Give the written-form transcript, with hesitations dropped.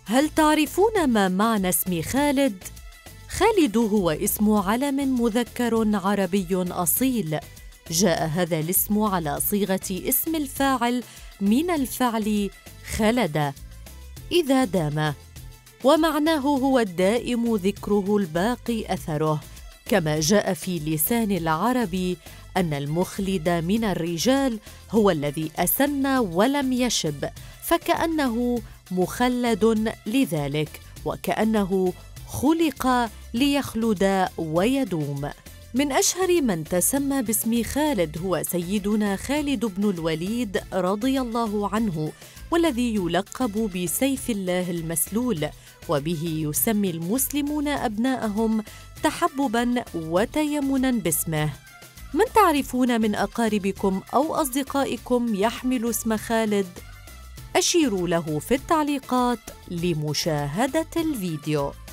هل تعرفون ما معنى اسم خالد؟ خالد هو اسم علم مذكر عربي أصيل. جاء هذا الاسم على صيغة اسم الفاعل من الفعل خلد إذا دام، ومعناه هو الدائم ذكره الباقي أثره، كما جاء في لسان العرب أن المخلد من الرجال هو الذي أسن ولم يشب، فكأنه مخلد لذلك، وكأنه خلق ليخلد ويدوم. من أشهر من تسمى باسم خالد هو سيدنا خالد بن الوليد رضي الله عنه، والذي يلقب بسيف الله المسلول، وبه يسمي المسلمون أبناءهم تحبباً وتيمناً باسمه. من تعرفون من أقاربكم أو أصدقائكم يحمل اسم خالد؟ أشيروا له في التعليقات لمشاهدة الفيديو.